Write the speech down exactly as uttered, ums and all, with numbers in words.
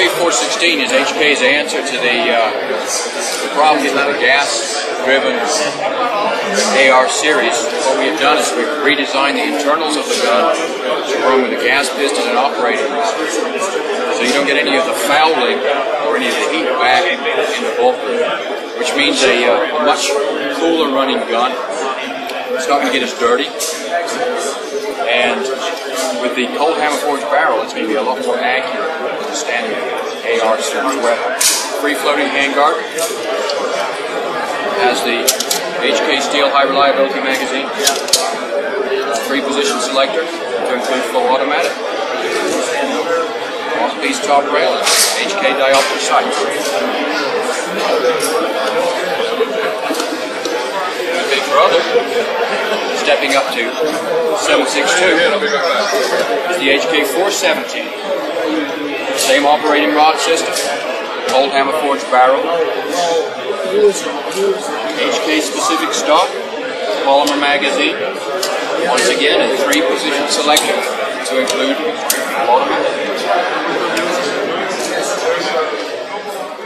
K four sixteen is H K's answer to the, uh, the problems with the gas-driven A R series. What we have done is we've redesigned the internals of the gun to run with a gas piston and operating rod. So you don't get any of the fouling or any of the heat back in the bolt, which means a, uh, a much cooler running gun. It's not going to get as dirty. And with the cold hammer forged barrel, it's going to be a lot more accurate than the standard A R series weapon. Free floating handguard. Has the H K Steel high reliability magazine. Three position selector to include full automatic. Off-piece top rail and H K diopter sights. Big brother, stepping up to seven six two, is the H K four seventeen. Same operating rod system, cold hammer forged barrel, H K specific stock, polymer magazine, once again a three position selector to include automatic.